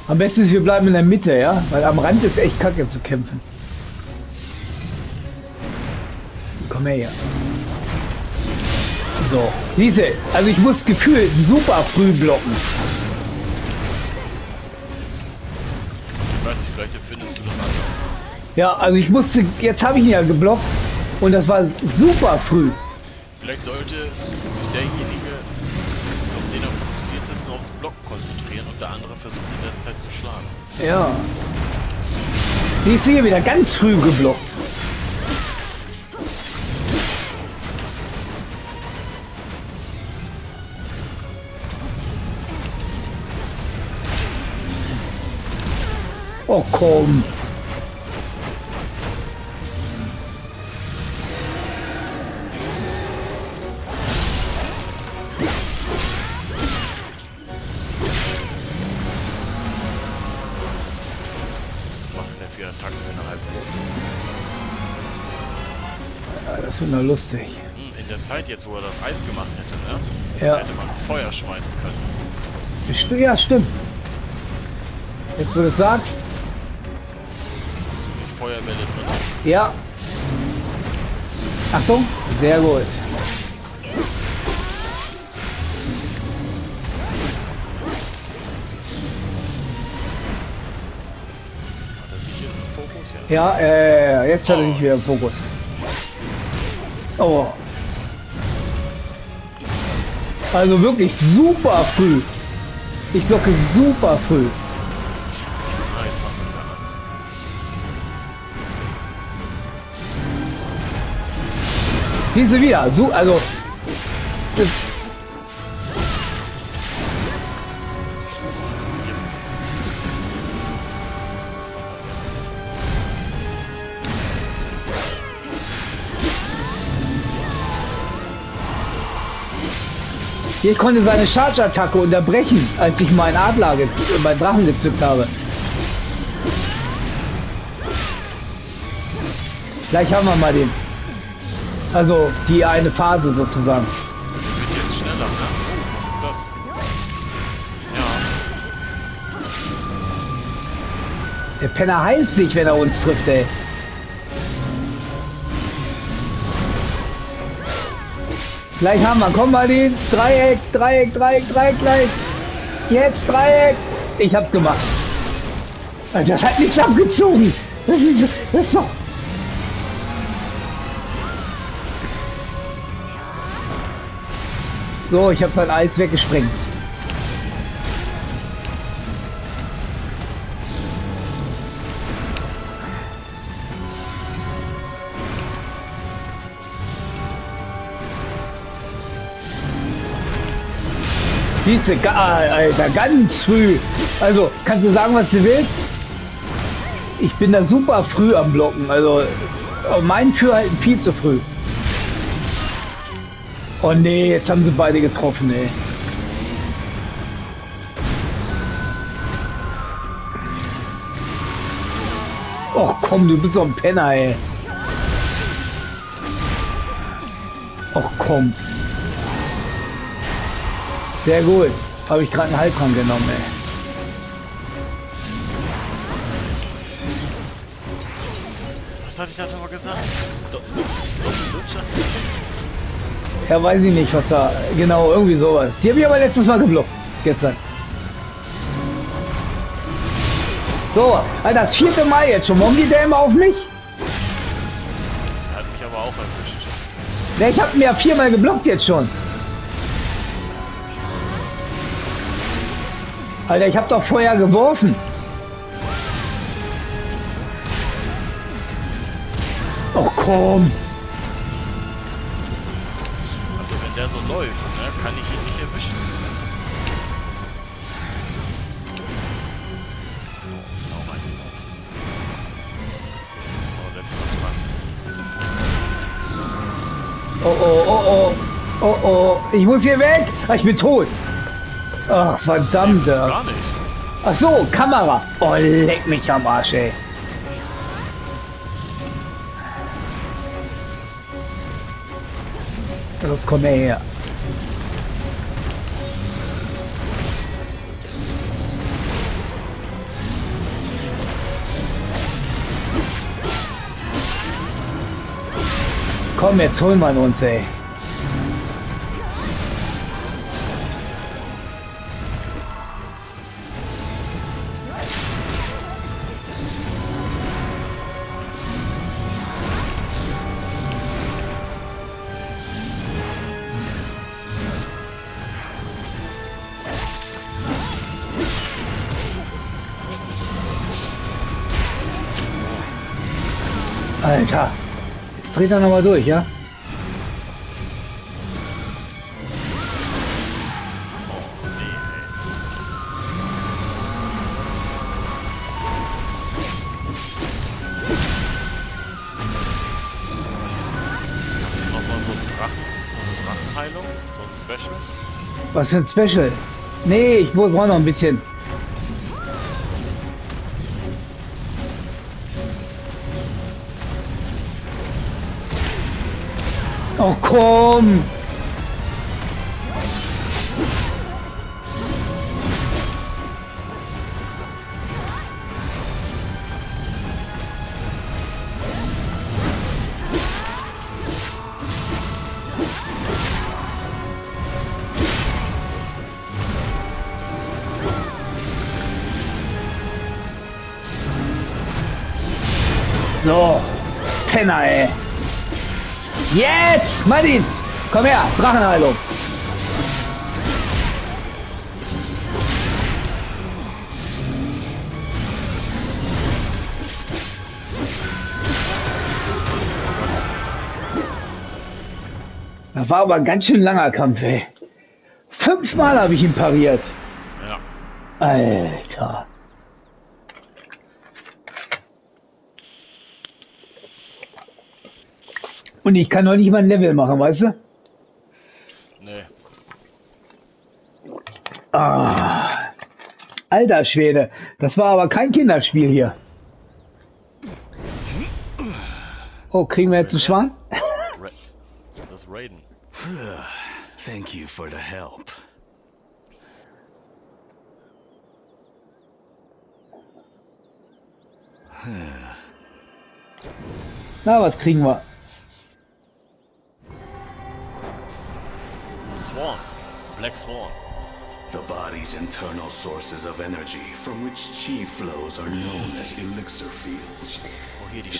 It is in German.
Am besten ist, wir bleiben in der Mitte, ja? Weil am Rand ist echt kacke zu kämpfen. Komm her. So, diese, also ich muss gefühlt super früh blocken. Ich weiß nicht, vielleicht empfindest du das anders. Ja, also ich musste, jetzt habe ich ihn ja geblockt und das war super früh. Vielleicht sollte sich derjenige, auf den er fokussiert ist, nur aufs Blocken konzentrieren und der andere versucht in der Zeit zu schlagen. Ja. Die ist hier wieder ganz früh geblockt. Oh komm. Attacken, wenn er halb tot ist. Ja, das wird noch lustig. In der Zeit jetzt, wo er das Eis gemacht hätte, ne? Ja. Da hätte man Feuer schmeißen können. Ja, stimmt. Jetzt, wo du es sagst. Hast du nicht Feuerbälle drin? Ja. Achtung. Sehr gut. Hat er dich jetzt im Fokus? Ja. Ja, jetzt hat er nicht wieder im Fokus. Oh. Also wirklich super früh. Ich blocke super früh. Nein, mach mir gar Angst. Diese wieder. So, also. Ich konnte seine Charge-Attacke unterbrechen, als ich meinen Adler, meinen Drachen gezückt habe. Gleich haben wir mal den. Also die eine Phase sozusagen. Wird jetzt schneller, ne? Was ist das? Ja. Der Penner heilt sich, wenn er uns trifft, ey. Gleich haben wir. Komm mal den. Dreieck, Dreieck, Dreieck, Dreieck, Dreieck. Jetzt Dreieck. Ich hab's gemacht. Das hat nichts abgezogen. Das ist doch... So, ich habe sein Eis weggesprengt. Diese, Alter, ganz früh. Also, kannst du sagen, was du willst? Ich bin da super früh am Blocken. Also, mein Führhalten viel zu früh. Oh nee, jetzt haben sie beide getroffen, ey. Oh komm, du bist so ein Penner, ey. Oh komm. Sehr gut. Habe ich gerade einen Heiltrank genommen, ey. Was hatte ich da nochmal gesagt? Ja, weiß ich nicht, was da... Genau, irgendwie sowas. Die habe ich aber letztes Mal geblockt. Gestern. So, Alter, das 4. Mal jetzt schon. Warum geht der immer auf mich? Er hat mich aber auch erwischt. Ne, ich habe mir ja 4-mal geblockt jetzt schon. Alter, ich habe doch Feuer geworfen. Oh, komm. Also wenn der so läuft, ne, kann ich ihn nicht erwischen. Genau reingelaufen. So, letzter Dran. Oh, oh, oh, oh. Oh, oh. Ich muss hier weg. Ah, ich bin tot. Ach, verdammt. Nee, gar nicht. Ach so, Kamera. Oh, leck mich am Arsch, ey. Los, komm her. Komm, jetzt holen wir uns, ey. Alter, jetzt dreht er nochmal durch, ja? Hast du nochmal so eine Drachenheilung? So ein Special? Was für ein Special? Nee, ich brauche noch ein bisschen. Oh komm! So, Penner, ey. Jetzt! Martin! Komm her! Drachenheilung! Das war aber ein ganz schön langer Kampf, ey. 5-mal habe ich ihn pariert. Ja. Alter. Und ich kann noch nicht mal ein Level machen, weißt du? Nee. Ah, alter Schwede, das war aber kein Kinderspiel hier. Oh, kriegen wir jetzt einen Schwan? Das ist Raiden. Thank you for the help. Na, was kriegen wir? Swan. Black Swan. The body's internal sources of energy from which chi flows are known as elixir fields. Oh, hier die